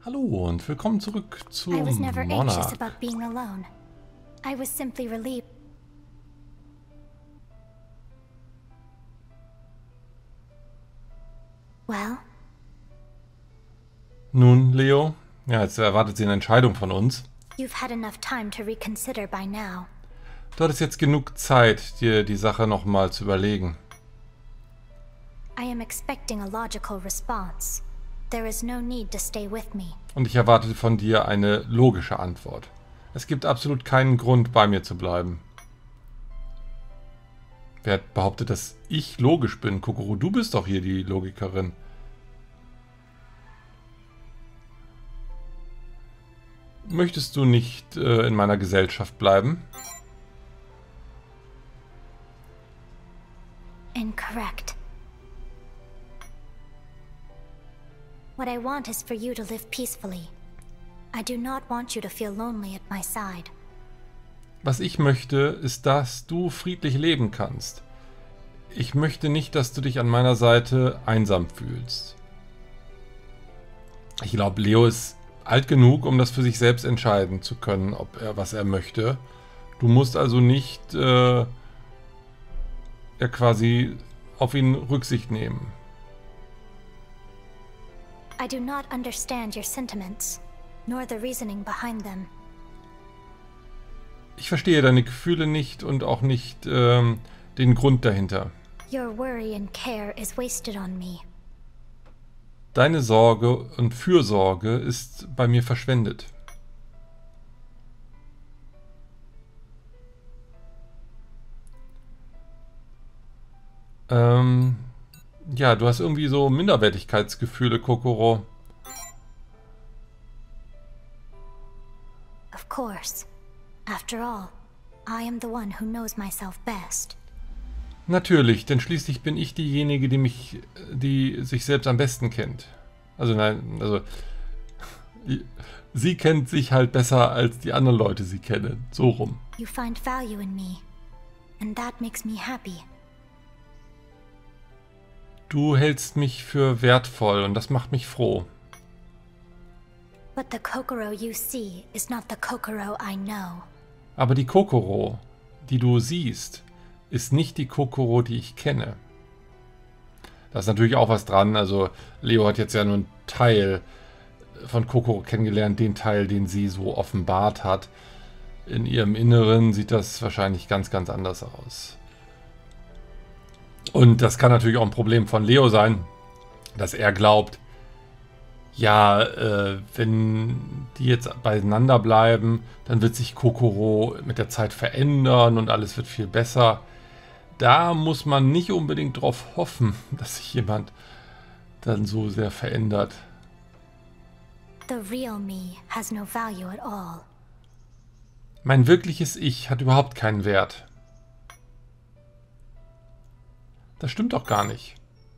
Hallo und willkommen zurück zu I was never anxious Monarch. about being alone. I was simply relieved. Well, Nun, Leo, ja, jetzt erwartet sie eine Entscheidung von uns. you've had enough time to reconsider by now. Du hattest jetzt genug Zeit, dir die Sache nochmal zu überlegen. I am expecting a logical response. There is no need to stay with me. Und ich erwarte von dir eine logische Antwort. Es gibt absolut keinen Grund, bei mir zu bleiben. Wer hat behauptet, dass ich logisch bin? Kokoro, du bist doch hier die Logikerin. Möchtest du nicht in meiner Gesellschaft bleiben? Incorrect. What I want is for you to live peacefully. I do not want you to feel lonely at my side. Was ich möchte, ist, dass du friedlich leben kannst. Ich möchte nicht, dass du dich an meiner Seite einsam fühlst. Ich glaube, Leo ist alt genug, um das für sich selbst entscheiden zu können, was er möchte. Du musst also nicht quasi auf ihn Rücksicht nehmen. I do not understand your sentiments, nor the reasoning behind them. Ich verstehe deine Gefühle nicht und auch nicht den Grund dahinter. Your worry and care is wasted on me. Deine Sorge und Fürsorge ist bei mir verschwendet. Ja, du hast irgendwie so Minderwertigkeitsgefühle, Kokoro. Of course. After all, I am the one who knows myself best. Natürlich, denn schließlich bin ich diejenige, die sich selbst am besten kennt. Also nein, also sie kennt sich halt besser, als die anderen Leute sie kennen. So rum. You find value in me, and that makes me happy. Du hältst mich für wertvoll und das macht mich froh. But the Kokoro you see is not the Kokoro I know. Aber die Kokoro, die du siehst, ist nicht die Kokoro, die ich kenne. Da ist natürlich auch was dran. Also Leo hat jetzt ja nur einen Teil von Kokoro kennengelernt, den Teil, den sie so offenbart hat. In ihrem Inneren sieht das wahrscheinlich ganz, ganz anders aus. Und das kann natürlich auch ein Problem von Leo sein, dass er glaubt, ja, wenn die jetzt beieinander bleiben, dann wird sich Kokoro mit der Zeit verändern und alles wird viel besser. Da muss man nicht unbedingt drauf hoffen, dass sich jemand dann so sehr verändert. The real me has no value at all. Mein wirkliches Ich hat überhaupt keinen Wert. Das stimmt doch gar nicht.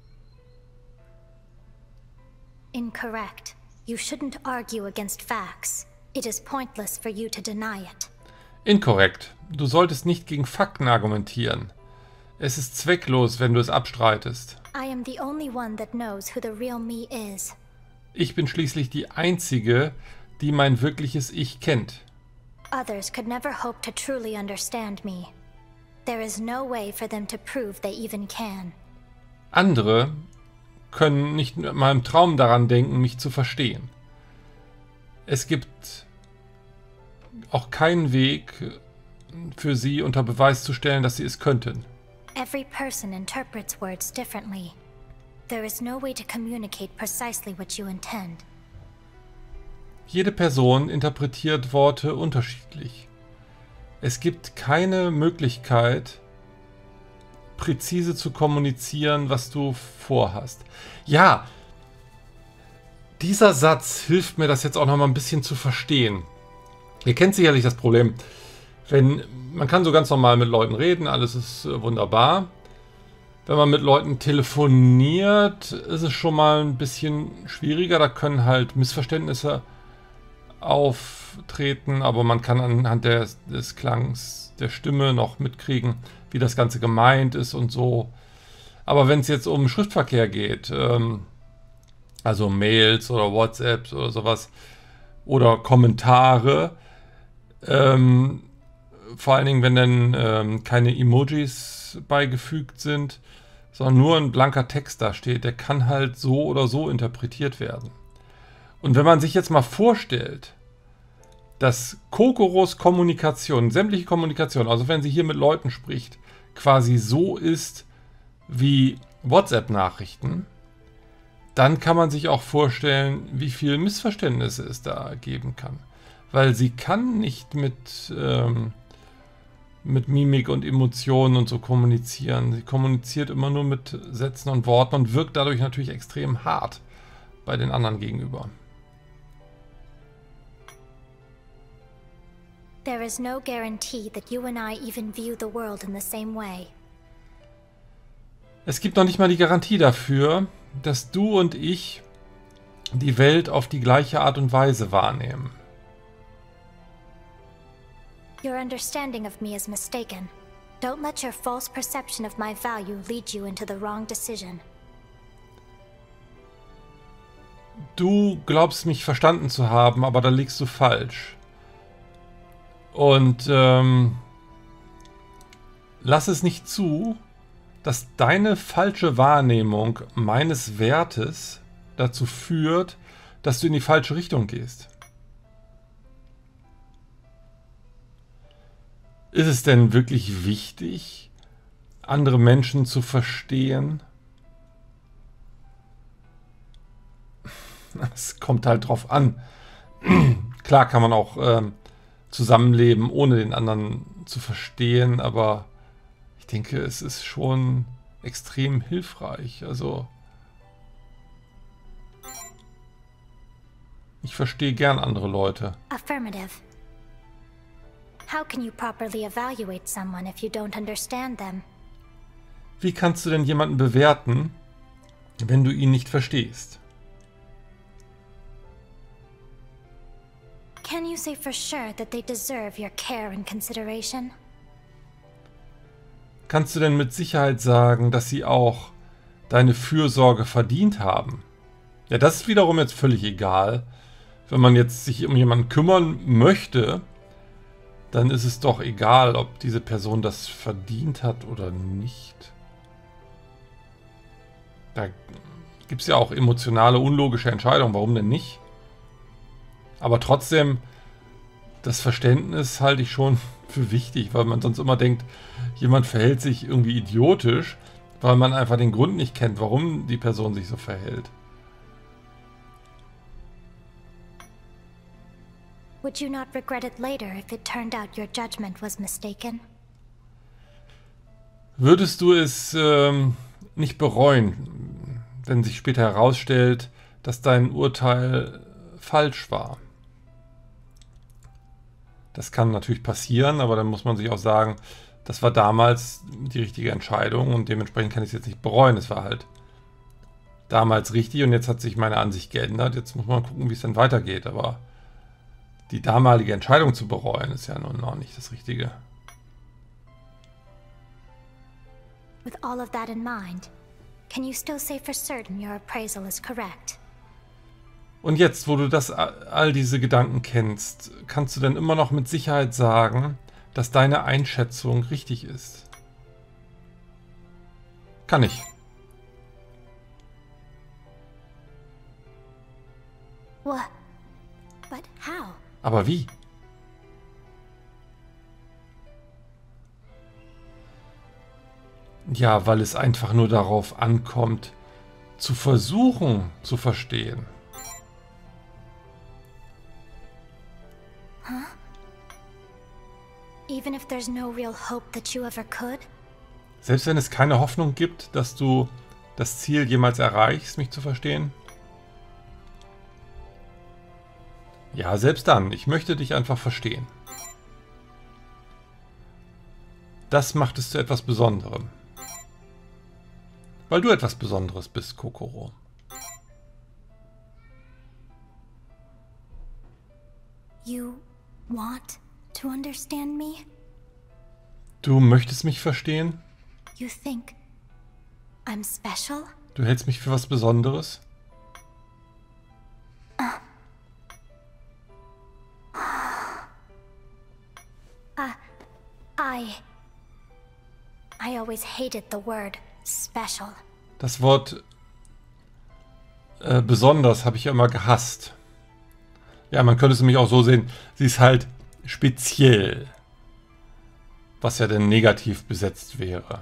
Incorrect. You shouldn't argue against facts. It is pointless for you to deny it. Inkorrekt. Du solltest nicht gegen Fakten argumentieren. Es ist zwecklos, wenn du es abstreitest. I am the only one that knows who the real me is. Ich bin schließlich die Einzige, die mein wirkliches Ich kennt. Others could never hope to truly understand me. There is no way for them to prove they even can. Andere können nicht mal im Traum daran denken, mich zu verstehen. Es gibt auch keinen Weg für sie unter Beweis zu stellen, dass sie es könnten. Every person interprets words differently. There is no way to communicate precisely what you intend. Jede Person interpretiert Worte unterschiedlich. Es gibt keine Möglichkeit, präzise zu kommunizieren, was du vorhast. Ja, dieser Satz hilft mir, das jetzt auch noch mal ein bisschen zu verstehen. Ihr kennt sicherlich das Problem, man kann so ganz normal mit Leuten reden, alles ist wunderbar. Wenn man mit Leuten telefoniert, ist es schon mal ein bisschen schwieriger. Da können halt Missverständnisse auftreten, aber man kann anhand des Klangs der Stimme noch mitkriegen, wie das Ganze gemeint ist und so. Aber wenn es jetzt um Schriftverkehr geht, Also Mails oder WhatsApps oder sowas. Oder Kommentare. Vor allen Dingen, wenn dann keine Emojis beigefügt sind, sondern nur ein blanker Text da steht, der kann halt so oder so interpretiert werden. Und wenn man sich jetzt mal vorstellt, dass Kokoros Kommunikation, sämtliche Kommunikation, also wenn sie hier mit Leuten spricht, quasi so ist wie WhatsApp-Nachrichten, dann kann man sich auch vorstellen, wie viel Missverständnisse es da geben kann. Weil sie kann nicht mit Mimik und Emotionen und so kommunizieren. Sie kommuniziert immer nur mit Sätzen und Worten und wirkt dadurch natürlich extrem hart bei den anderen gegenüber. There is no guarantee that you and I even view the world in the same way. Es gibt noch nicht mal die Garantie dafür, dass du und ich die Welt auf die gleiche Art und Weise wahrnehmen. Your understanding of me is mistaken. Don't let your false perception of my value lead you into the wrong decision. Du glaubst mich verstanden zu haben, aber da liegst du falsch. Und lass es nicht zu, dass deine falsche Wahrnehmung meines Wertes dazu führt, dass du in die falsche Richtung gehst. Ist es denn wirklich wichtig, andere Menschen zu verstehen? Es kommt halt drauf an. Klar kann man auch zusammenleben, ohne den anderen zu verstehen, aber ich denke, es ist schon extrem hilfreich. Also ich verstehe gern andere Leute. Affirmative. How can you properly evaluate someone if you don't understand them? Wie kannst du denn jemanden bewerten, wenn du ihn nicht verstehst? Can you say for sure that they deserve your care and consideration? Kannst du denn mit Sicherheit sagen, dass sie auch deine Fürsorge verdient haben? Ja, das ist wiederum jetzt völlig egal. Wenn man jetzt sich um jemanden kümmern möchte, dann ist es doch egal, ob diese Person das verdient hat oder nicht. Da gibt es ja auch emotionale, unlogische Entscheidungen. Warum denn nicht? Aber trotzdem, das Verständnis halte ich schon für wichtig, weil man sonst immer denkt, jemand verhält sich irgendwie idiotisch, weil man einfach den Grund nicht kennt, warum die Person sich so verhält. Would you not regret it later if it turned out your judgment was mistaken? Würdest du es nicht bereuen, wenn sich später herausstellt, dass dein Urteil falsch war? Das kann natürlich passieren, aber dann muss man sich auch sagen, das war damals die richtige Entscheidung und dementsprechend kann ich es jetzt nicht bereuen. Es war halt damals richtig und jetzt hat sich meine Ansicht geändert. Jetzt muss man gucken, wie es dann weitergeht, aber die damalige Entscheidung zu bereuen, ist ja nun noch nicht das Richtige. With all of that in mind, can you still say for certain your appraisal is correct? Und jetzt, wo du all diese Gedanken kennst, kannst du denn immer noch mit Sicherheit sagen, dass deine Einschätzung richtig ist? Kann ich. What? But how? Aber wie? Ja, weil es einfach nur darauf ankommt, zu versuchen zu verstehen. Even if there's no real hope that you ever could? Selbst wenn es keine Hoffnung gibt, dass du das Ziel jemals erreichst, mich zu verstehen? Ja, selbst dann. Ich möchte dich einfach verstehen. Das macht es zu etwas Besonderem. Weil du etwas Besonderes bist, Kokoro. You want to understand me? Du möchtest mich verstehen? You think I'm special? Du hältst mich für was Besonderes? I always hated the word special. Das Wort besonders habe ich ja immer gehasst. Ja, man könnte es nämlich auch so sehen, sie ist halt speziell. Was ja denn negativ besetzt wäre.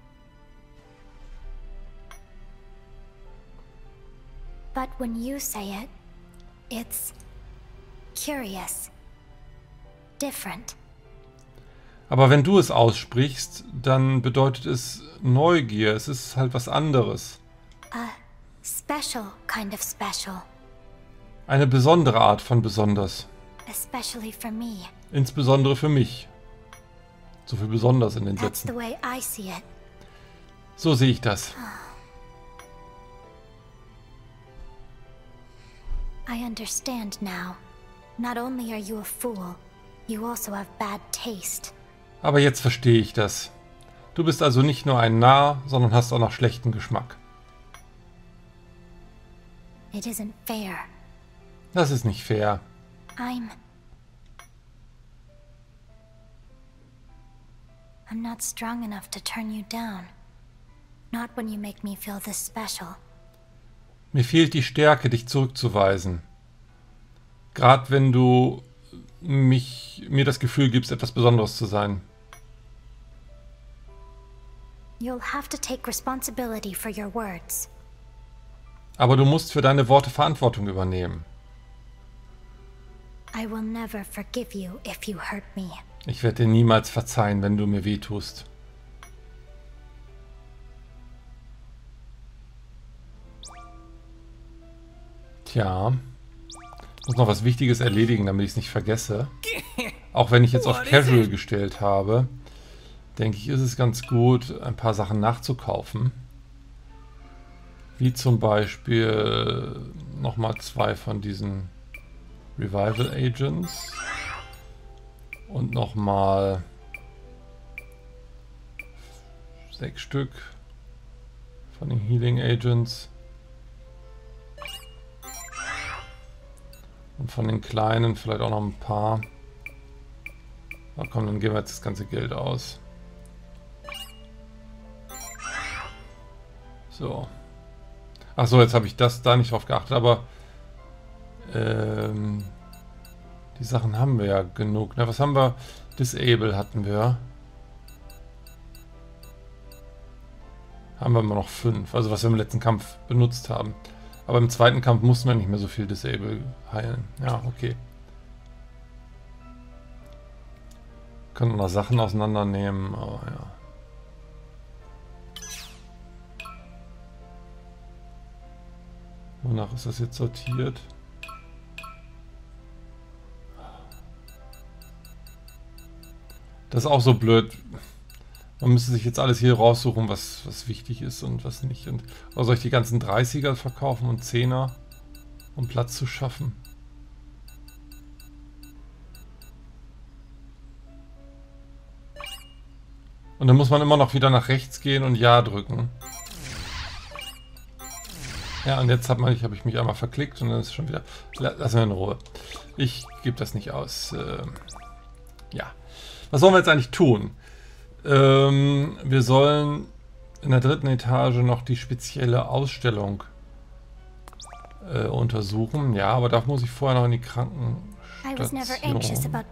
But when you say it, it's curious. Different. Aber wenn du es aussprichst, dann bedeutet es Neugier. Es ist halt was anderes. A special kind of special. Eine besondere Art von besonders. Especially for me. Insbesondere für mich. So viel besonders in den That's the Sätzen. way I see it. So sehe ich das. I understand now. Not only are you a fool, you also have bad taste. Aber jetzt verstehe ich das. Du bist also nicht nur ein Narr, sondern hast auch noch schlechten Geschmack. It isn't fair. Das ist nicht fair. I'm not strong enough to turn you down. Not when you make me feel this special. Mir fehlt die Stärke, dich zurückzuweisen. Gerade wenn du mir das Gefühl gibst, etwas Besonderes zu sein. You'll have to take responsibility for your words. Aber du musst für deine Worte Verantwortung übernehmen. I will never forgive you if you hurt me. Ich werde dir niemals verzeihen, wenn du mir wehtust. Tja. Ich muss noch was Wichtiges erledigen, damit ich es nicht vergesse. Auch wenn ich jetzt auf Casual gestellt habe, denke ich, ist es ganz gut, ein paar Sachen nachzukaufen. Wie zum Beispiel nochmal 2 von diesen Revival Agents. Und nochmal 6 Stück von den Healing Agents. Und von den kleinen vielleicht auch noch ein paar. Na komm, dann geben wir jetzt das ganze Geld aus. So. Achso, jetzt habe ich da nicht drauf geachtet, aber die Sachen haben wir ja genug. Na, was haben wir? Disable hatten wir. Haben wir immer noch 5. Also was wir im letzten Kampf benutzt haben. Aber im zweiten Kampf mussten wir nicht mehr so viel Disable heilen. Ja, okay. Können wir noch Sachen auseinandernehmen. Oh, ja. Wonach ist das jetzt sortiert? Das ist auch so blöd. Man müsste sich jetzt alles hier raussuchen, was wichtig ist und was nicht. Und, oder soll ich die ganzen 30er verkaufen und 10er, um Platz zu schaffen? Und dann muss man immer noch wieder nach rechts gehen und Ja drücken. Ja, und jetzt habe ich mich einmal verklickt und dann ist es schon wieder... Lassen wir in Ruhe. Ich gebe das nicht aus. Ja. Was sollen wir jetzt eigentlich tun? Wir sollen in der 3. Etage noch die spezielle Ausstellung untersuchen. Ja, aber da muss ich vorher noch in die Krankenstation.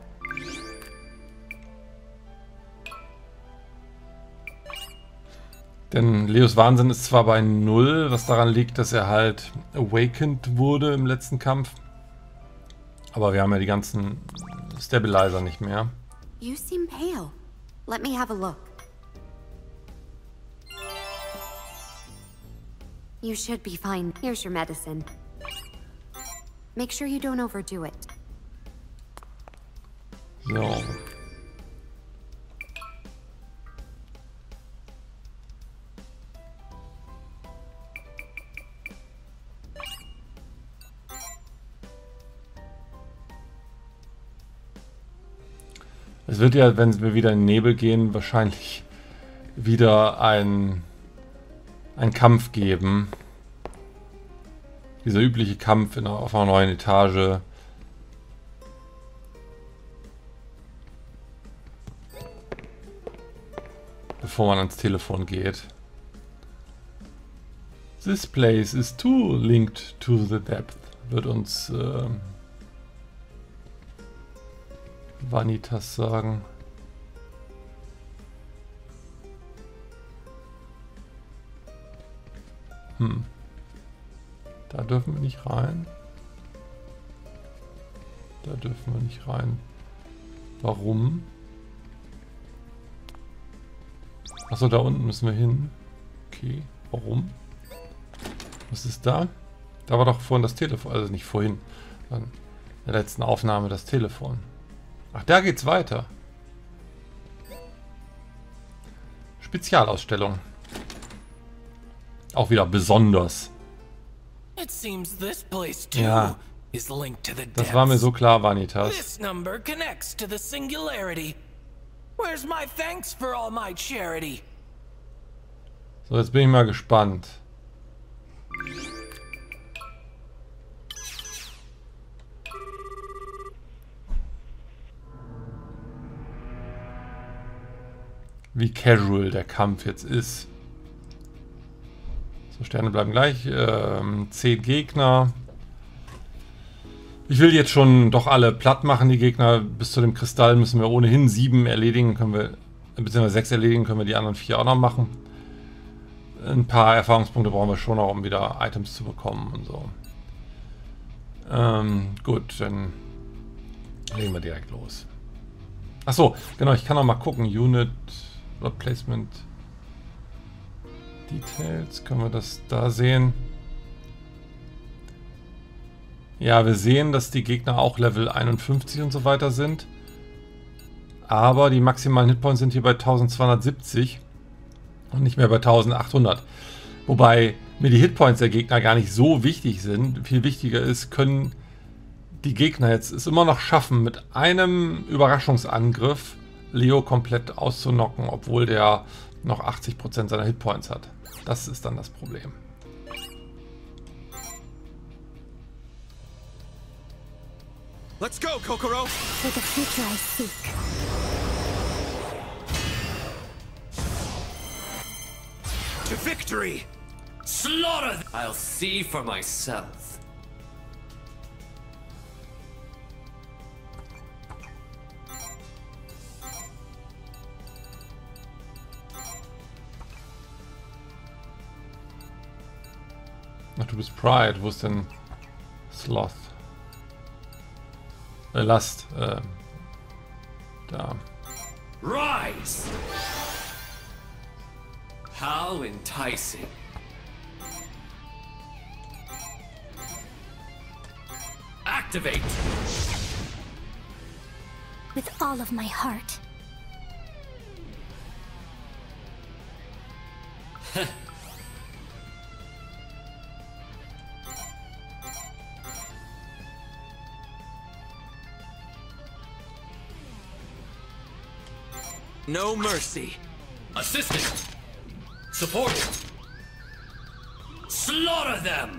Denn Leos Wahnsinn ist zwar bei 0, was daran liegt, dass er halt awakened wurde im letzten Kampf. Aber wir haben ja die ganzen Stabilizer nicht mehr. You seem pale. Let me have a look. You should be fine. Here's your medicine. Make sure you don't overdo it. So. Es wird ja, wenn wir wieder in den Nebel gehen, wahrscheinlich wieder ein Kampf geben. Dieser übliche Kampf auf einer neuen Etage. bevor man ans Telefon geht. This place is too linked to the depth, wird uns Vanitas sagen. Da dürfen wir nicht rein. Da dürfen wir nicht rein. Warum? Achso, da unten müssen wir hin. Okay, warum? Was ist da? Da war doch vorhin das Telefon. Also nicht vorhin. In der letzten Aufnahme das Telefon. Ach, da geht's weiter. Spezialausstellung. Auch wieder besonders. Ja. Das war mir so klar, Vanitas. This number connects to the singularity. Where's my thanks for all my charity? So, jetzt bin ich mal gespannt. Wie casual der Kampf jetzt ist. So, Sterne bleiben gleich. 10 Gegner. Ich will jetzt schon doch alle platt machen, die Gegner. Bis zu dem Kristall müssen wir ohnehin 7 erledigen. Können wir, beziehungsweise 6 erledigen, können wir die anderen 4 auch noch machen. Ein paar Erfahrungspunkte brauchen wir schon noch, um wieder Items zu bekommen und so. Gut, dann legen wir direkt los. Achso, genau, ich kann noch mal gucken. Unit oder Placement Details. Können wir das da sehen? Ja, wir sehen, dass die Gegner auch Level 51 und so weiter sind. Aber die maximalen Hitpoints sind hier bei 1270 und nicht mehr bei 1800. Wobei mir die Hitpoints der Gegner gar nicht so wichtig sind. Viel wichtiger ist, können die Gegner jetzt es immer noch schaffen, mit einem Überraschungsangriff Leo komplett auszunocken, obwohl der noch 80% seiner Hitpoints hat. Das ist dann das Problem. Let's go, Kokoro! For the future I seek. To victory! Slaughter them! I'll see for myself. Ach, du bist Pride. Wo ist denn Sloth? Last. Da. Rise! How enticing. Activate! With all of my heart. No mercy. Assistant! Support! Slaughter them!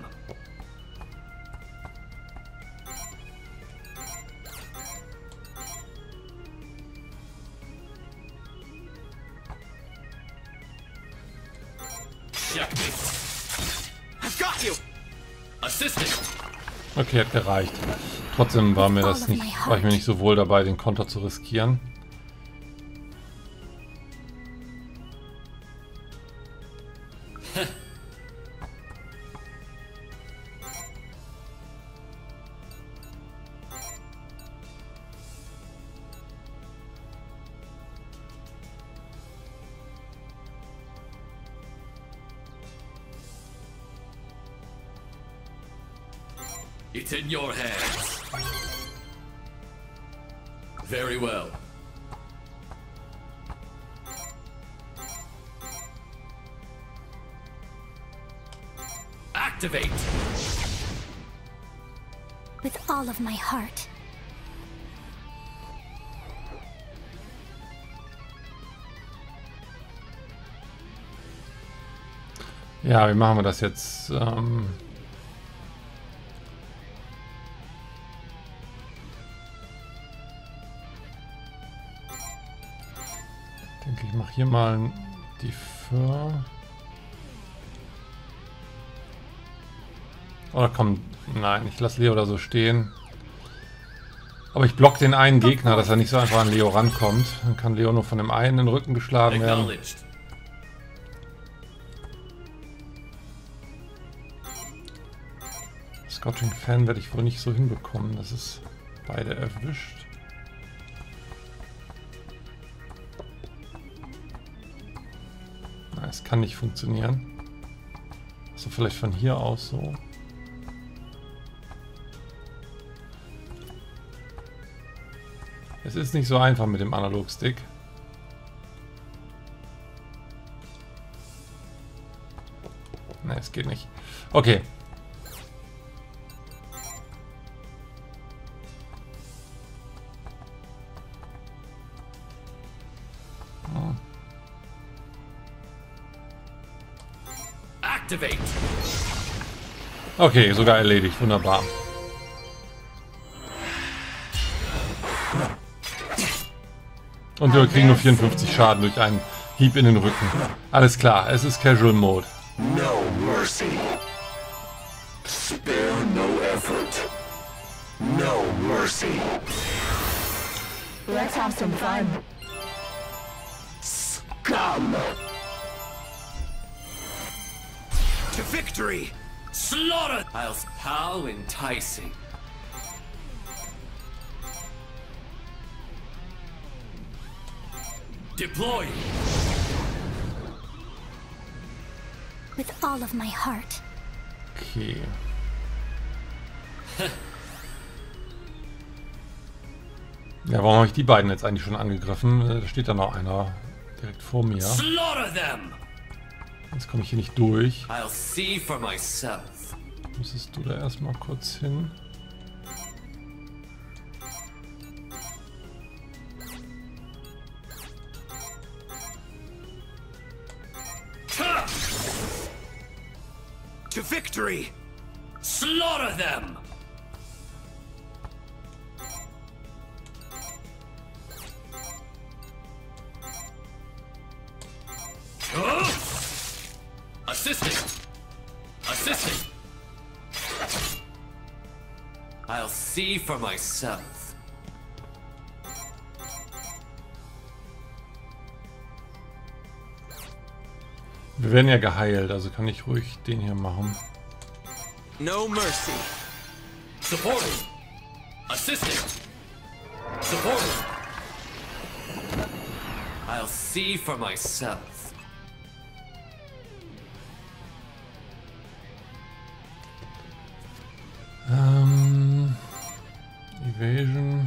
Checkmate! I've got you! Assistant! Okay, hat gereicht. Trotzdem war ich mir nicht so wohl dabei, den Konter zu riskieren. It's in your hands. Very well. Activate! With all of my heart. Ja, wie machen wir das jetzt? Ich denke, ich mache hier mal einen Defer. Oder komm, nein, ich lasse Leo da so stehen. Aber ich block den einen Gegner, dass er nicht so einfach an Leo rankommt. Dann kann Leo nur von dem einen in den Rücken geschlagen werden. Acknowledged. Scorching Fan werde ich wohl nicht so hinbekommen, dass es beide erwischt. Na, es kann nicht funktionieren. Also vielleicht von hier aus so. Es ist nicht so einfach mit dem Analogstick. Nein, es geht nicht. Okay. Activate. Okay, sogar erledigt. Wunderbar. Und wir kriegen nur 54 Schaden durch einen Hieb in den Rücken. Alles klar, es ist Casual Mode. No mercy. Spare no effort. No mercy. Let's have some fun. Scum. To victory! Slaughter. How enticing. Deploy. With all of my heart. Okay. Ja, warum habe ich die beiden jetzt eigentlich schon angegriffen? Da steht da noch einer direkt vor mir. Slaughter them. Jetzt komme ich hier nicht durch. I'll see for myself. Müsstest du da erstmal kurz hin? To victory! Slaughter them. Assisting. Assisting. I'll see for myself. Wir werden ja geheilt, also kann ich ruhig den hier machen. No mercy. Supporting. Assisting. Supporting. I'll see for myself. Evasion.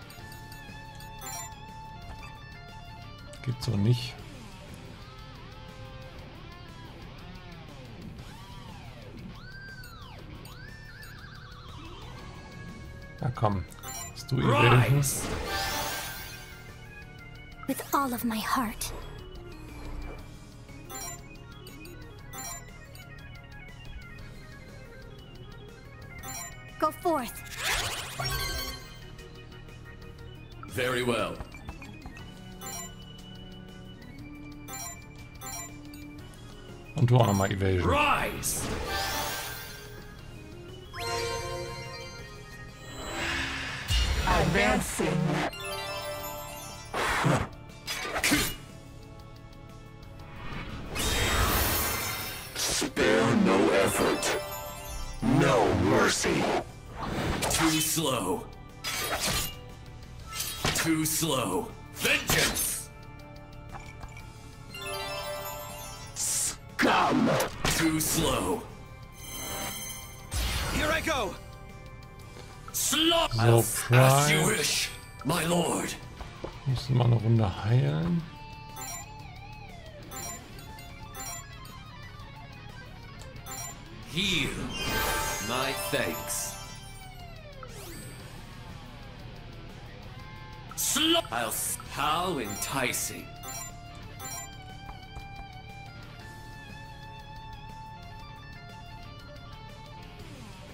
Geht so nicht. Na komm, hast du Evasion? Rise. With all of my heart. Go forth. Very well. Und du auch nochmal Evasion. Rise. Advancing. Spare no effort. No mercy. Too slow. Too slow. Vengeance. Scum. Too slow. Here I go! Slaughter. So, As you Pride. wish, my lord. Müssen wir eine Runde heilen. Heal. My thanks. How enticing.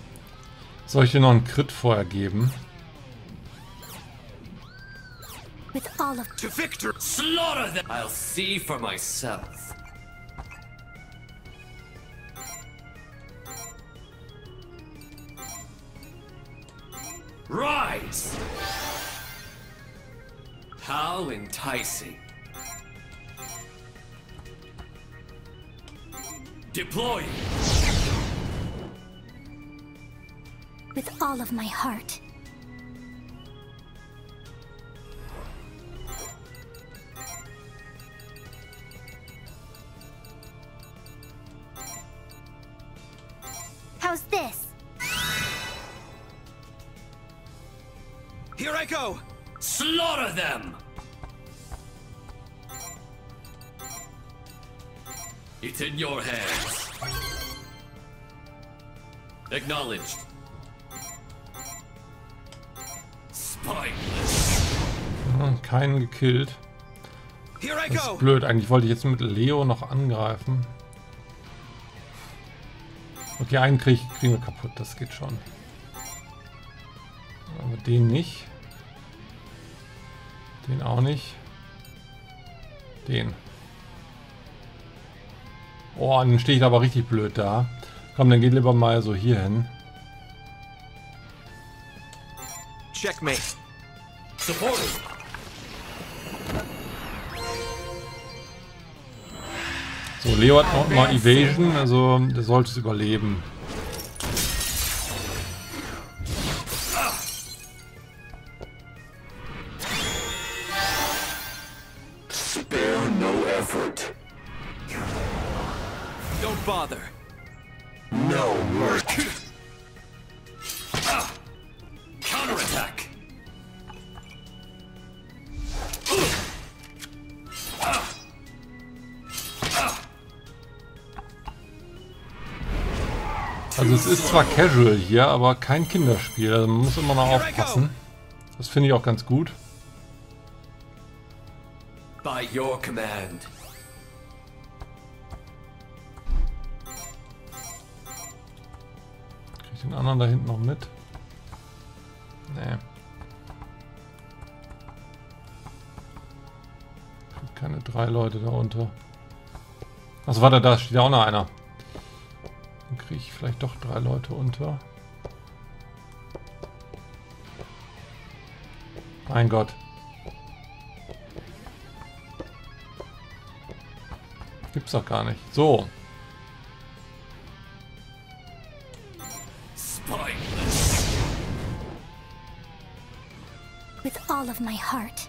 Soll ich dir noch einen Crit vorher geben? With all of To victory! Slaughter them! I'll see for myself. Rise! How enticing. Deploy! with all of my heart. How's this? Here I go! Slaughter them! It's in your hands. Acknowledged. Spineless. Keinen gekillt. Here I Das go! ist blöd. Eigentlich wollte ich jetzt mit Leo noch angreifen. Okay, einen kriegen wir kaputt. Das geht schon. Aber den nicht. Den auch nicht. Den. Oh, dann stehe ich aber richtig blöd da. Komm, dann geht lieber mal so hier hin. Checkmate. Support. So, Leo hat noch mal Evasion, also der sollte es überleben. Spare no effort. Don't bother. No mercy. Counterattack. Also es ist zwar casual hier, aber kein Kinderspiel. Also man muss immer noch aufpassen. Das finde ich auch ganz gut. By your command. Krieg ich den anderen da hinten noch mit? Nee. Krieg keine 3 Leute da unter. Achso, warte, da steht ja auch noch einer. Dann kriege ich vielleicht doch 3 Leute unter. Mein Gott. Gibt's doch gar nicht. So. Spineless. With all of my heart.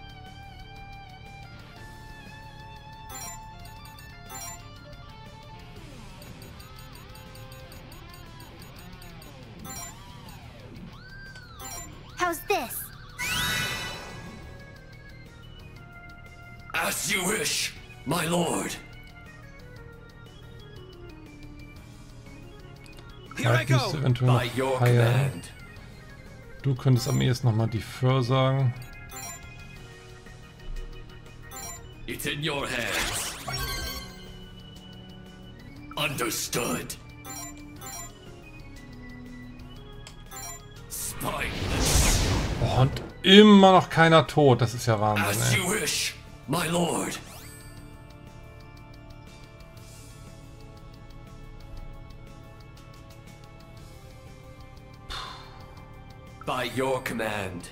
How's this? As you wish, my lord. Here I Vielleicht müsste go! eventuell By noch your heilen. command. Du könntest am ehesten nochmal Defer sagen. It's in your hands. Understood. Spineless. Oh, und immer noch keiner tot. Das ist ja As Wahnsinn, you ey. wish, my lord. By your command.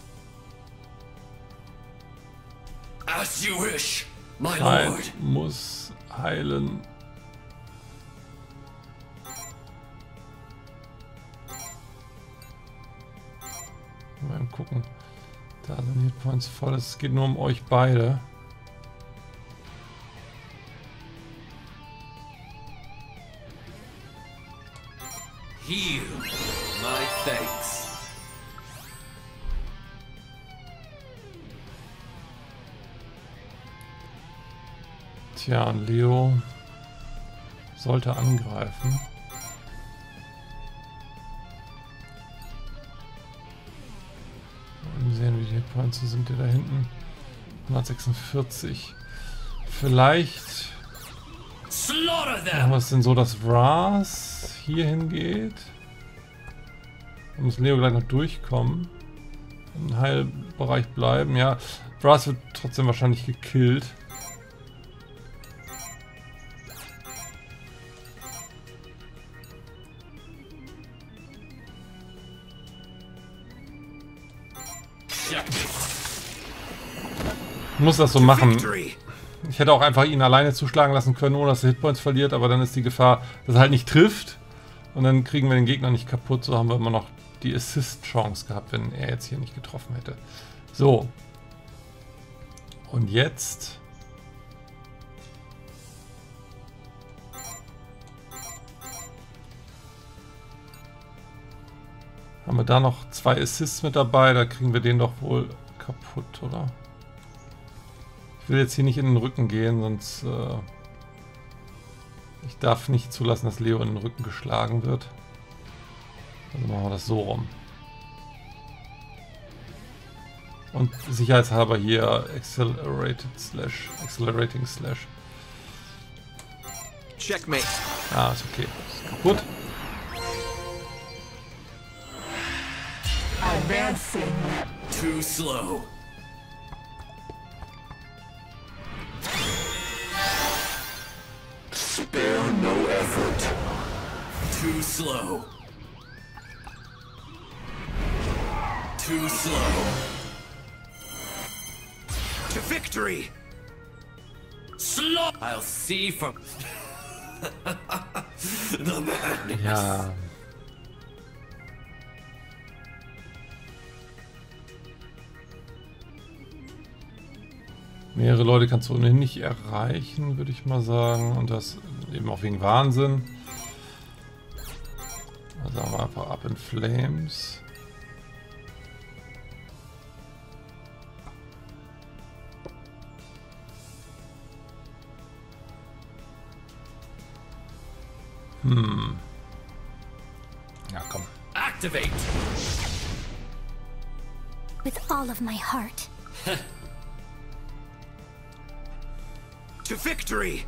As you wish, my Nein, lord. muss heilen. Mal gucken. Da sind die Points voll. Es geht nur um euch beide. Heal. My thanks. Tja, und Leo sollte angreifen. Mal sehen, wie die Points sind die da hinten. 146. Vielleicht Slaughter machen them. wir es denn so, dass Vras hier hingeht. Da muss Leo gleich noch durchkommen. im Heilbereich bleiben. Ja, Brass wird trotzdem wahrscheinlich gekillt. Ich muss das so machen. Ich hätte auch einfach ihn alleine zuschlagen lassen können, ohne dass er Hitpoints verliert, aber dann ist die Gefahr, dass er halt nicht trifft und dann kriegen wir den Gegner nicht kaputt. So haben wir immer noch die Assist-Chance gehabt, wenn er jetzt hier nicht getroffen hätte. So. Und jetzt... haben wir da noch 2 Assists mit dabei, da kriegen wir den doch wohl kaputt, oder? Ich will jetzt hier nicht in den Rücken gehen, sonst... ich darf nicht zulassen, dass Leo in den Rücken geschlagen wird. Also machen wir das so rum. Und sicherheitshalber hier Accelerating Slash. Checkmate. Ah, ist okay. Ist kaputt. Advancing. Too slow. Spare no effort. Too slow. Too slow. To victory! Slow. I'll see from the madness. Ja. Mehrere Leute kannst du ohnehin nicht erreichen, würde ich mal sagen. Und das eben auch wegen Wahnsinn. Also haben wir einfach Up in Flames. Ja, komm. Activate. With all of my heart. To victory!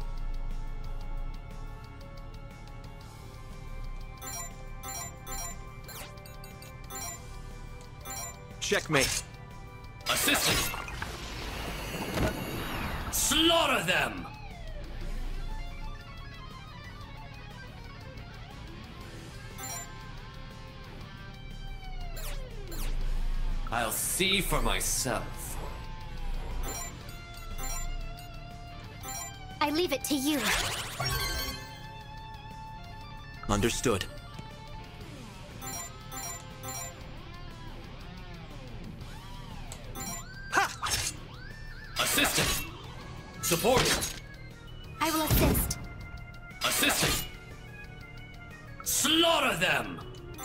Checkmate. Assistant. Slaughter them. I'll see for myself. I leave it to you. Understood. Ha! Assistant. Support. I will assist. Assistant. Slaughter them.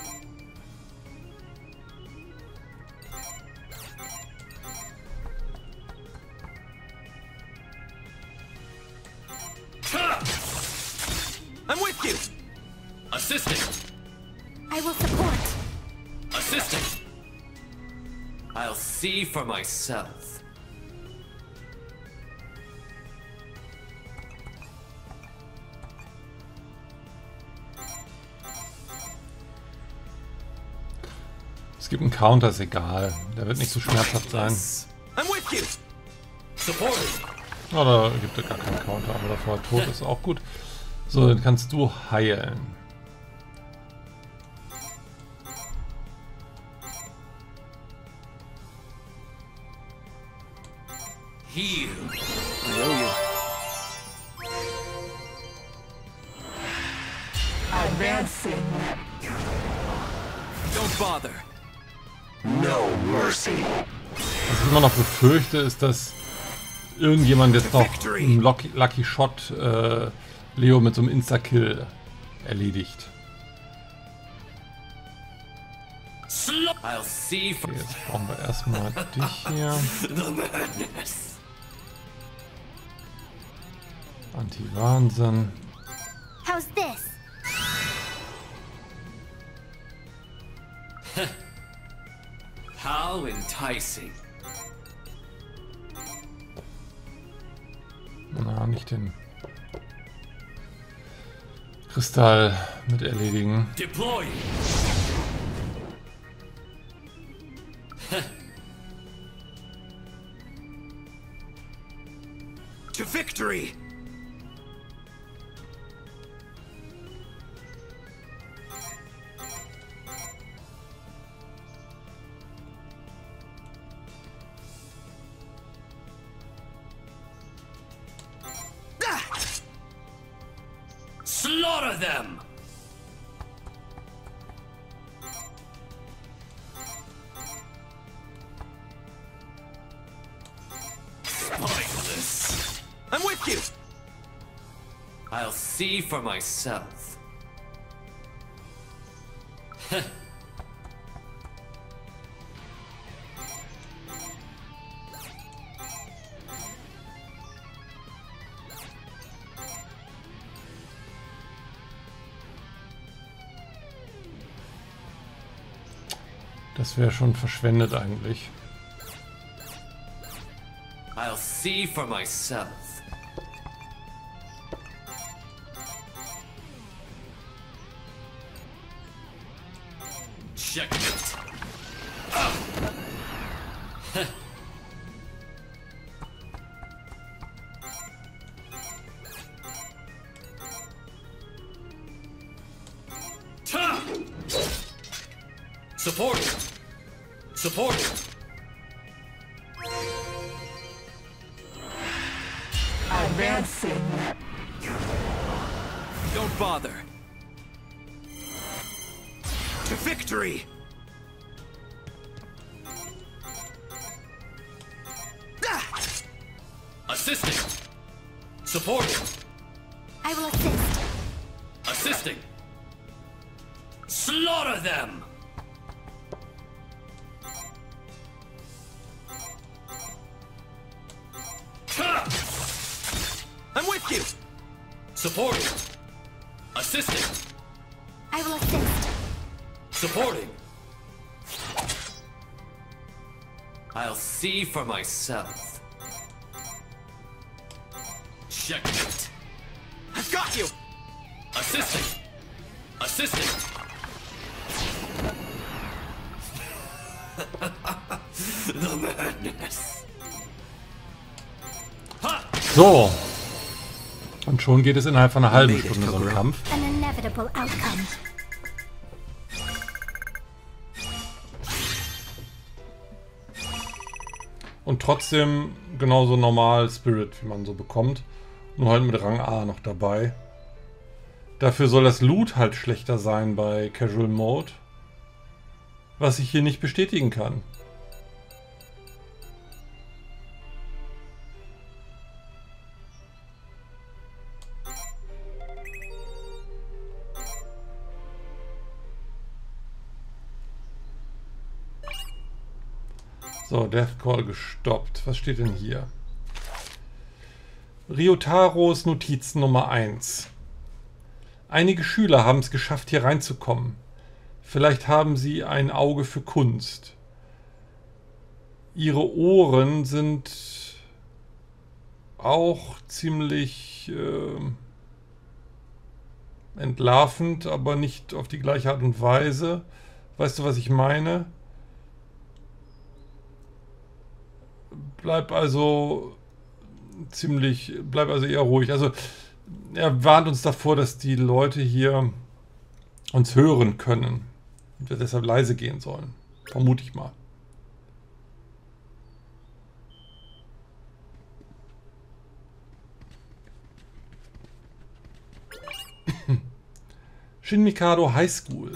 I'm with you! Assistant. I will support. Assistant. I'll see for myself. Es gibt einen Counter, ist egal. Der wird nicht so schmerzhaft sein. I'm with you! Support. Oh, da gibt es gar keinen Counter, aber davor tot ist auch gut. So, dann kannst du heilen. Heal. I owe you. Advancing. Don't bother. No mercy. Was ich immer noch befürchte, ist, dass irgendjemand jetzt noch im Lucky Shot Leo mit so einem Insta-Kill erledigt. I'll see for Okay, jetzt brauchen wir erstmal dich hier. the madness. Anti-Wahnsinn. How's this? How enticing. Na, nicht den Kristall mit erledigen. Deploy. To victory! Slaughter them! Spineless! I'm with you! I'll see for myself. Das wäre schon verschwendet eigentlich. I'll see for myself. Checkmate. Support! Support! Advancing. Don't bother. To victory! Assisting! Supporting! I will assist. Assisting! Slaughter them! I'm with you! Supporting! Assisting! I will assist. Supporting! I'll see for myself. Checkmate! I've got you! Assisting! Assisting! The madness! Ha! So. Und schon geht es innerhalb von einer halben Stunde so ein Kampf. An inevitable outcome. Und trotzdem genauso normal Spirit, wie man so bekommt. Nur halt mit Rang A noch dabei. Dafür soll das Loot halt schlechter sein bei Casual Mode. Was ich hier nicht bestätigen kann. So, Death Call gestoppt. Was steht denn hier? Ryotaros Notiz Nummer 1. Einige Schüler haben es geschafft, hier reinzukommen. Vielleicht haben sie ein Auge für Kunst. Ihre Ohren sind auch ziemlich entlarvend, aber nicht auf die gleiche Art und Weise. Weißt du, was ich meine? Bleib also eher ruhig. Also er warnt uns davor, dass die Leute hier uns hören können und wir deshalb leise gehen sollen. Vermute ich mal. Shin Mikado High School.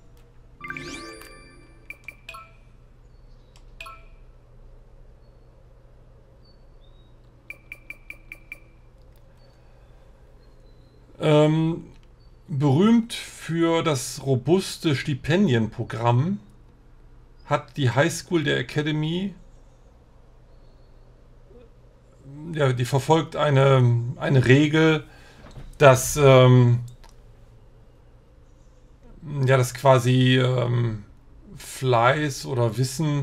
Berühmt für das robuste Stipendienprogramm hat die High School der Academy, ja, die verfolgt eine Regel, dass dass quasi Fleiß oder Wissen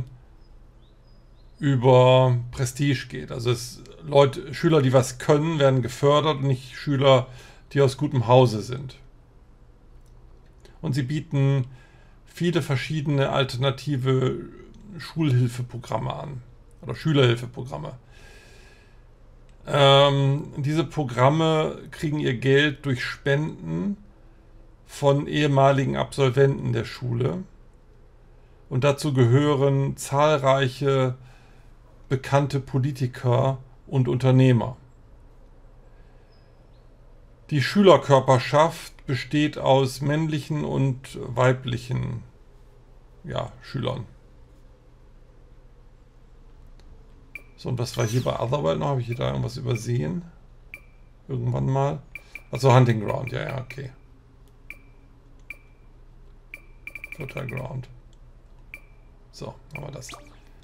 über Prestige geht. Also Schüler, die was können, werden gefördert und nicht Schüler, die aus gutem Hause sind. Und sie bieten viele verschiedene alternative Schulhilfeprogramme an. Oder Schülerhilfeprogramme. Diese Programme kriegen ihr Geld durch Spenden von ehemaligen Absolventen der Schule. Und dazu gehören zahlreiche bekannte Politiker und Unternehmer. Die Schülerkörperschaft besteht aus männlichen und weiblichen Schülern. So, und was war hier bei Otherworld noch? Habe ich hier da irgendwas übersehen? Irgendwann mal? Also Hunting Ground, ja, okay. Fertile Ground. So, haben wir das.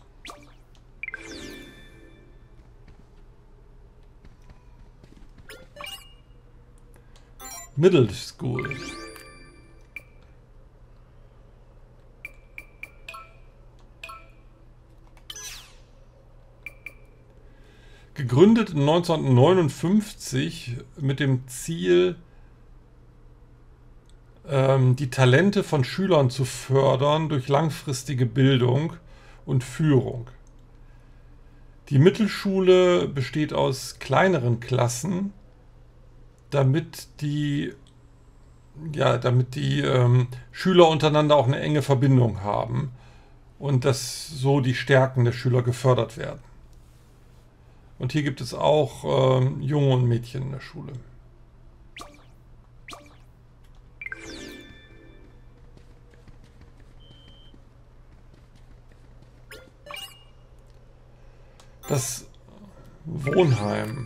Middle School. Gegründet 1959 mit dem Ziel, die Talente von Schülern zu fördern durch langfristige Bildung und Führung. Die Mittelschule besteht aus kleineren Klassen, damit die Schüler untereinander auch eine enge Verbindung haben und dass so die Stärken der Schüler gefördert werden. Und hier gibt es auch Junge und Mädchen in der Schule. Das Wohnheim.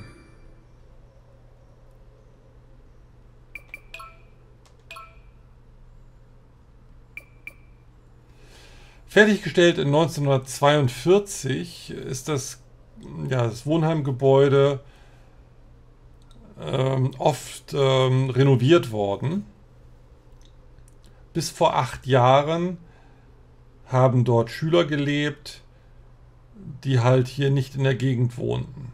Fertiggestellt in 1942 ist das Wohnheimgebäude oft renoviert worden. Bis vor 8 Jahren haben dort Schüler gelebt, die halt hier nicht in der Gegend wohnten.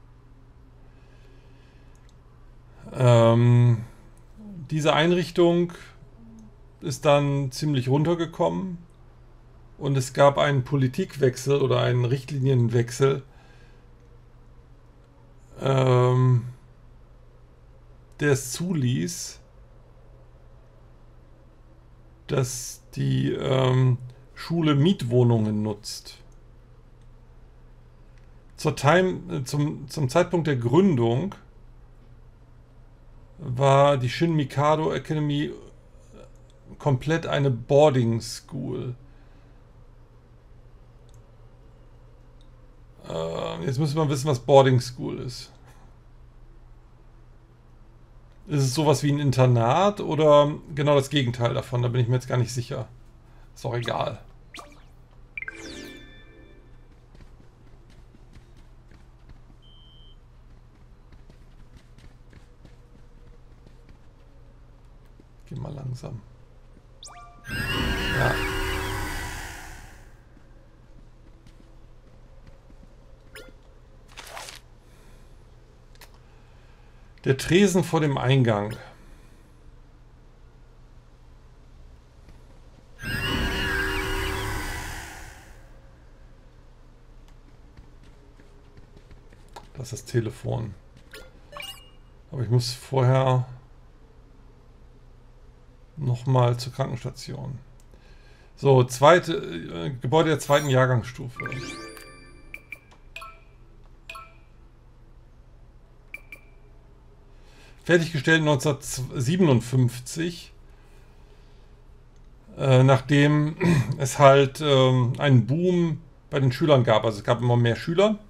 Diese Einrichtung ist dann ziemlich runtergekommen und es gab einen Politikwechsel oder einen Richtlinienwechsel, der es zuließ, dass die Schule Mietwohnungen nutzt. Zum Zeitpunkt der Gründung war die Shin Mikado Academy komplett eine Boarding School. Jetzt müssen wir wissen, was Boarding School ist. Ist es sowas wie ein Internat oder genau das Gegenteil davon? Da bin ich mir jetzt gar nicht sicher. Ist doch egal. Geh mal langsam. Ja. Der Tresen vor dem Eingang. Das ist das Telefon. Aber ich muss vorher nochmal zur Krankenstation. So, Gebäude der 2. Jahrgangsstufe. Fertiggestellt 1957, nachdem es halt einen Boom bei den Schülern gab. Also es gab immer mehr Schüler.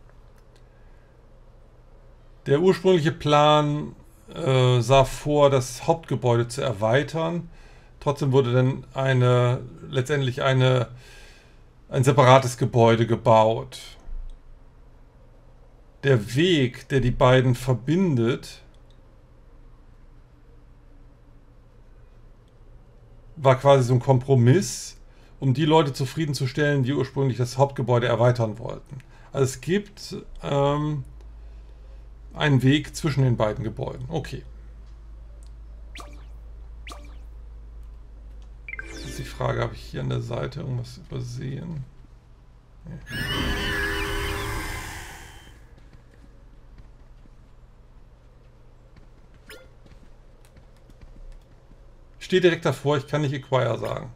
Der ursprüngliche Plan sah vor, das Hauptgebäude zu erweitern. Trotzdem wurde dann letztendlich ein separates Gebäude gebaut. Der Weg, der die beiden verbindet, war quasi so ein Kompromiss, um die Leute zufriedenzustellen, die ursprünglich das Hauptgebäude erweitern wollten. Also es gibt einen Weg zwischen den beiden Gebäuden. Okay. Jetzt ist die Frage, habe ich hier an der Seite irgendwas übersehen? Nee. stehe direkt davor, ich kann nicht Acquire sagen.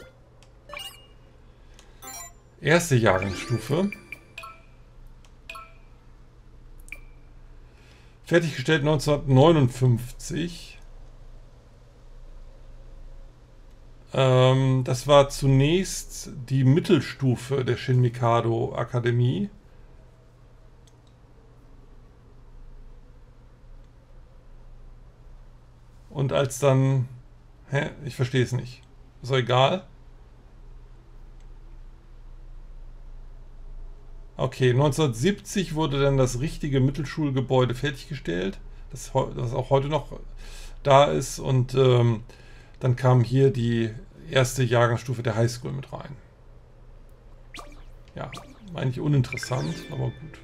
Erste Jahrgangsstufe. Fertiggestellt 1959. Das war zunächst die Mittelstufe der Shin Mikado Akademie. Und als dann... Hä? Ich verstehe es nicht. Ist doch egal. Okay, 1970 wurde dann das richtige Mittelschulgebäude fertiggestellt, das auch heute noch da ist. Und dann kam hier die erste Jahrgangsstufe der Highschool mit rein. Ja, eigentlich uninteressant, aber gut.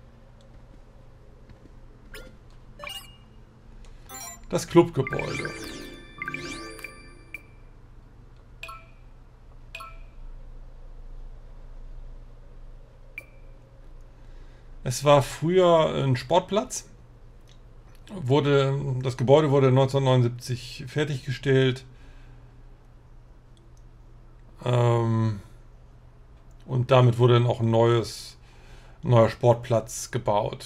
Das Clubgebäude. Es war früher ein Sportplatz. Das Gebäude wurde 1979 fertiggestellt. Und damit wurde dann auch ein neuer Sportplatz gebaut.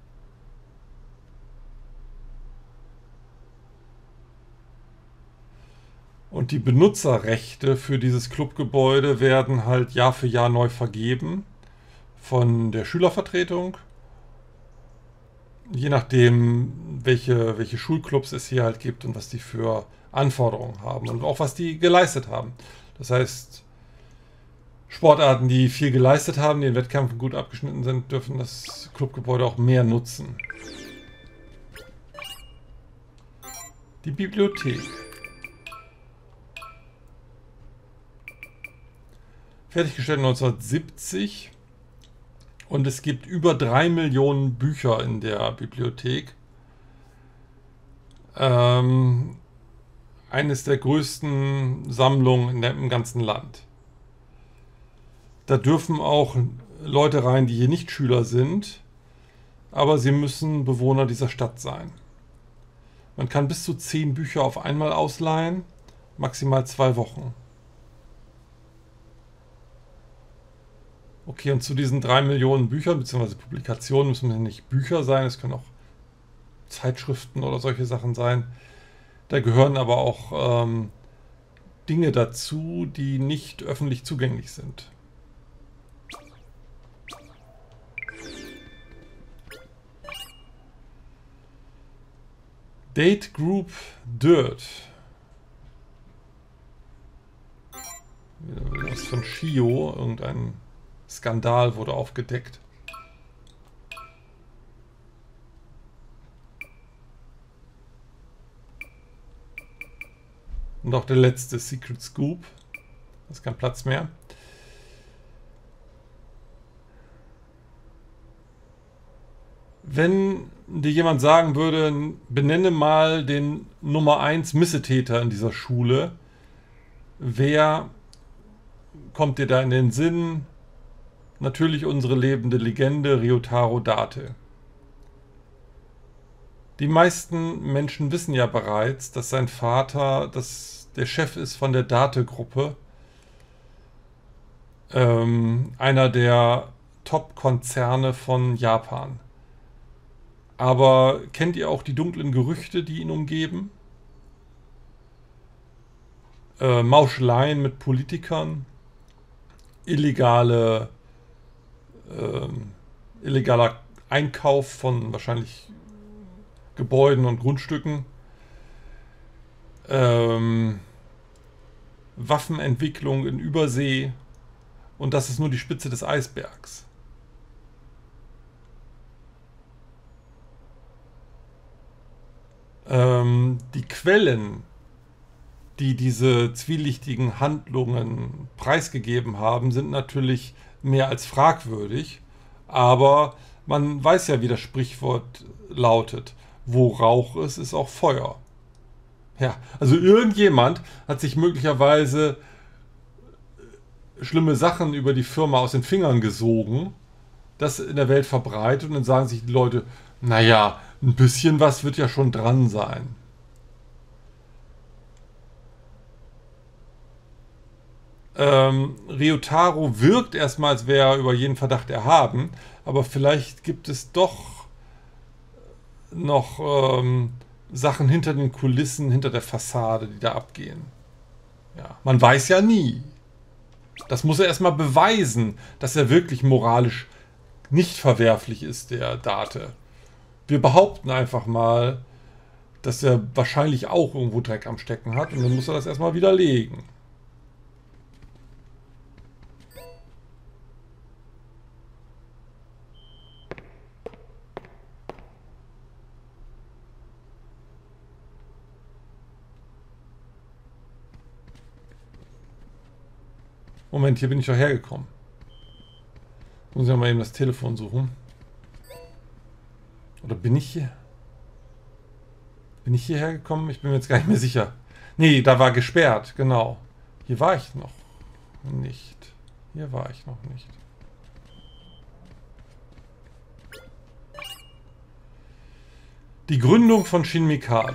Und die Benutzerrechte für dieses Clubgebäude werden halt Jahr für Jahr neu vergeben von der Schülervertretung. Je nachdem, welche Schulclubs es hier halt gibt und was die für Anforderungen haben und auch was die geleistet haben. Das heißt, Sportarten, die viel geleistet haben, die in Wettkämpfen gut abgeschnitten sind, dürfen das Clubgebäude auch mehr nutzen. Die Bibliothek. Fertiggestellt 1970 und es gibt über 3 Millionen Bücher in der Bibliothek. Eines der größten Sammlungen im ganzen Land. Da dürfen auch Leute rein, die hier nicht Schüler sind, aber sie müssen Bewohner dieser Stadt sein. Man kann bis zu 10 Bücher auf einmal ausleihen, maximal 2 Wochen. Okay, und zu diesen 3 Millionen Büchern bzw. Publikationen müssen ja nicht Bücher sein, es können auch Zeitschriften oder solche Sachen sein. Da gehören aber auch Dinge dazu, die nicht öffentlich zugänglich sind. Date Group Dirt. Das von Shio, irgendein Skandal wurde aufgedeckt. Und auch der letzte Secret Scoop. Da ist kein Platz mehr. Wenn dir jemand sagen würde, benenne mal den Nummer 1 Missetäter in dieser Schule, wer kommt dir da in den Sinn? Natürlich unsere lebende Legende Ryotaro Date. Die meisten Menschen wissen ja bereits, dass sein Vater der Chef ist von der Date-Gruppe. Einer der Top-Konzerne von Japan. Aber kennt ihr auch die dunklen Gerüchte, die ihn umgeben? Mauscheleien mit Politikern, illegaler Einkauf von wahrscheinlich Gebäuden und Grundstücken, Waffenentwicklung in Übersee, und das ist nur die Spitze des Eisbergs. Die Quellen, die diese zwielichtigen Handlungen preisgegeben haben, sind natürlich mehr als fragwürdig, aber man weiß ja, wie das Sprichwort lautet: Wo Rauch ist, ist auch Feuer. Ja, also irgendjemand hat sich möglicherweise schlimme Sachen über die Firma aus den Fingern gesogen, das in der Welt verbreitet, und dann sagen sich die Leute, naja, ein bisschen was wird ja schon dran sein. Ryotaro wirkt erstmal, als wäre er über jeden Verdacht erhaben, aber vielleicht gibt es doch noch Sachen hinter den Kulissen, hinter der Fassade, die da abgehen. Ja, man weiß ja nie. Das muss er erstmal beweisen, dass er wirklich moralisch nicht verwerflich ist, der Date. Wir behaupten einfach mal, dass er wahrscheinlich auch irgendwo Dreck am Stecken hat und dann muss er das erstmal widerlegen. Moment, hier bin ich doch hergekommen. Muss ich mal eben das Telefon suchen. Oder bin ich hier? Bin ich hierher gekommen? Ich bin mir jetzt gar nicht mehr sicher. Nee, da war gesperrt, genau. Hier war ich noch nicht. Hier war ich noch nicht. Die Gründung von Shin Mikado.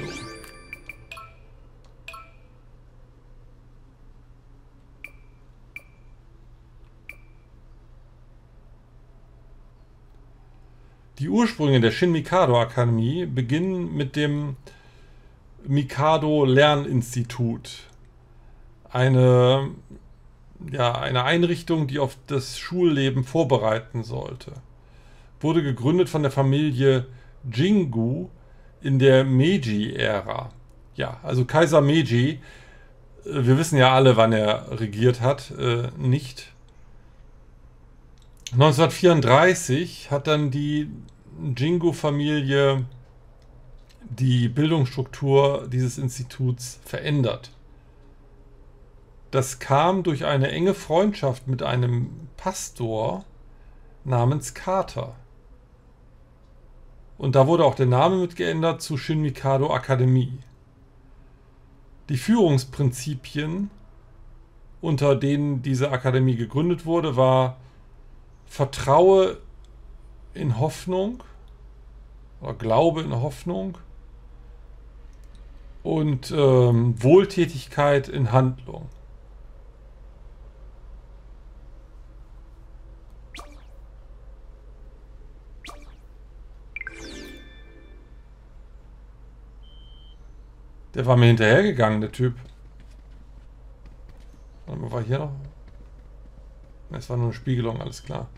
Die Ursprünge der Shin Mikado Akademie beginnen mit dem Mikado Lerninstitut. Eine Einrichtung, die auf das Schulleben vorbereiten sollte. Wurde gegründet von der Familie Jingu in der Meiji-Ära. Ja, also Kaiser Meiji, wir wissen ja alle, wann er regiert hat, nicht. 1934 hat dann die Jingu-Familie die Bildungsstruktur dieses Instituts verändert. Das kam durch eine enge Freundschaft mit einem Pastor namens Carter. Und da wurde auch der Name mitgeändert zu Shin Mikado Akademie. Die Führungsprinzipien, unter denen diese Akademie gegründet wurde, war: Vertraue in Hoffnung oder Glaube in Hoffnung und Wohltätigkeit in Handlung. Der war mir hinterhergegangen, der Typ. Was war hier noch? Es war nur eine Spiegelung, alles klar.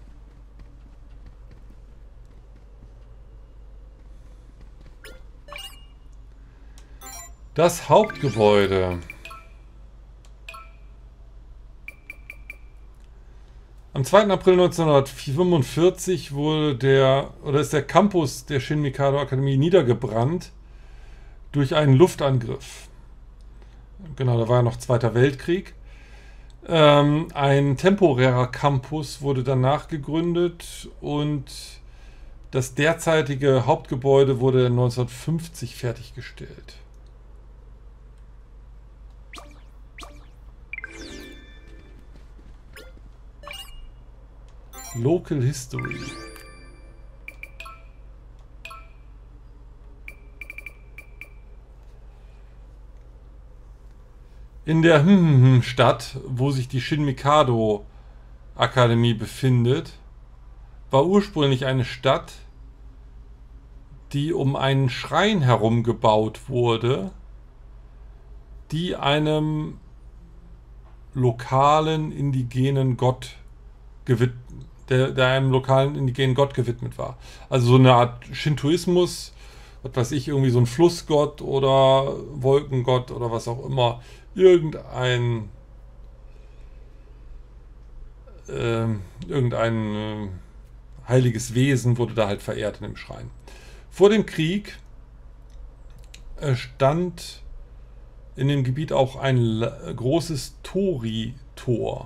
Das Hauptgebäude. Am 2. April 1945 ist der Campus der Shin Mikado Akademie niedergebrannt durch einen Luftangriff. Genau, da war ja noch Zweiter Weltkrieg. Ein temporärer Campus wurde danach gegründet und das derzeitige Hauptgebäude wurde 1950 fertiggestellt. Local History. In der Stadt, wo sich die Shin Mikado Akademie befindet, war ursprünglich eine Stadt, die um einen Schrein herum gebaut wurde, die einem lokalen indigenen Gott gewidmet, der einem lokalen indigenen Gott gewidmet war. Also so eine Art Shintoismus, was weiß ich, irgendwie so ein Flussgott oder Wolkengott oder was auch immer. Irgendein heiliges Wesen wurde da halt verehrt in dem Schrein. Vor dem Krieg stand in dem Gebiet auch ein großes Tori-Tor.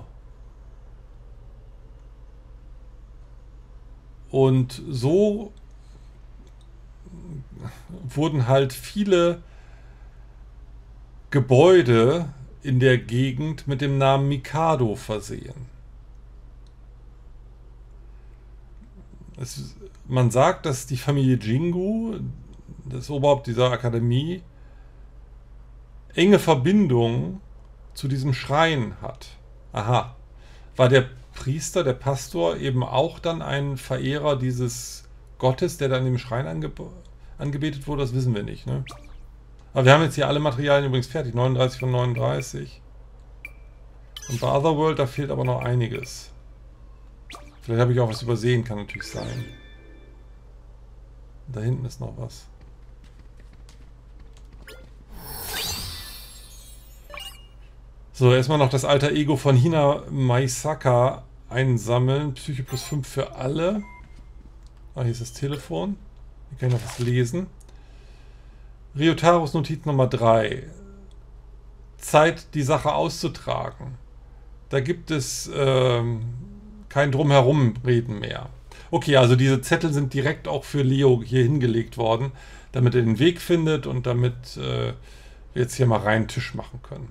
Und so wurden halt viele Gebäude in der Gegend mit dem Namen Mikado versehen. Man sagt, dass die Familie Jingu, das Oberhaupt dieser Akademie, enge Verbindungen zu diesem Schrein hat. Aha. War der Priester, der Pastor, eben auch dann ein Verehrer dieses Gottes, der dann im Schrein angebetet wurde? Das wissen wir nicht, ne? Aber wir haben jetzt hier alle Materialien übrigens fertig. 39 von 39. Und bei Otherworld, da fehlt aber noch einiges. Vielleicht habe ich auch was übersehen, kann natürlich sein. Da hinten ist noch was. So, erstmal noch das alter Ego von Hina Maisaka einsammeln. Psyche plus 5 für alle. Ah, hier ist das Telefon. Hier kann ich noch was lesen. Ryotaros Notiz Nummer 3. Zeit, die Sache auszutragen. Da gibt es kein Drumherum-Reden mehr. Okay, also diese Zettel sind direkt auch für Leo hier hingelegt worden, damit er den Weg findet und damit wir jetzt hier mal rein Tisch machen können.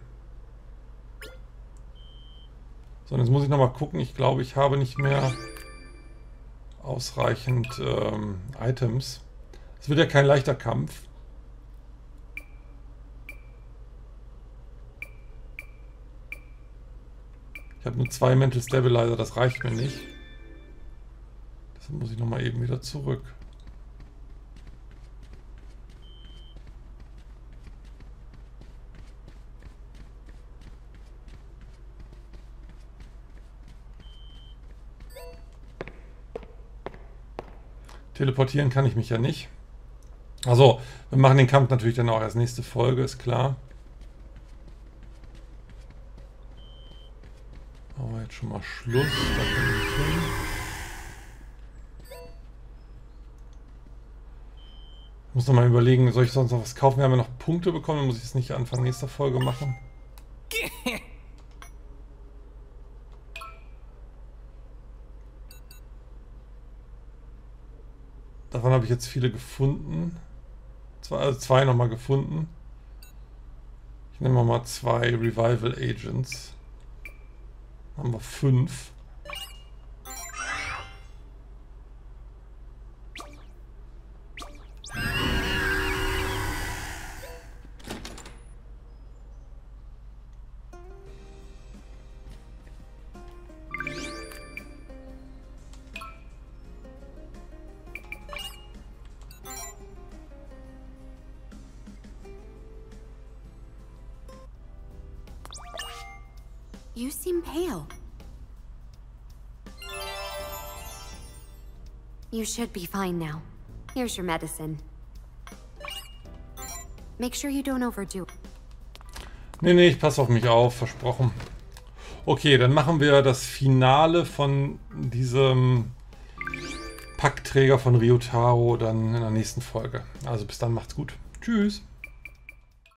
So, und jetzt muss ich nochmal gucken. Ich glaube, ich habe nicht mehr ausreichend Items. Es wird ja kein leichter Kampf. Ich habe nur 2 Mental Stabilizer, das reicht mir nicht. Deshalb muss ich nochmal eben wieder zurück. Teleportieren kann ich mich ja nicht. Also, wir machen den Kampf natürlich dann auch als nächste Folge, ist klar. Aber jetzt schon mal Schluss. Da kann ich hin. Ich muss noch mal überlegen, soll ich sonst noch was kaufen? Wir haben ja noch Punkte bekommen, dann muss ich es nicht Anfang nächster Folge machen. Davon habe ich jetzt viele gefunden. Also 2 nochmal gefunden. Ich nehme mal 2 Revival Agents. Dann haben wir 5. You seem pale. You should be fine now. Here's your medicine. Make sure you don't overdo it. Nee, ich passe auf mich auf, versprochen. Okay, dann machen wir das Finale von diesem Packträger von Ryotaro dann in der nächsten Folge. Also bis dann, macht's gut. Tschüss.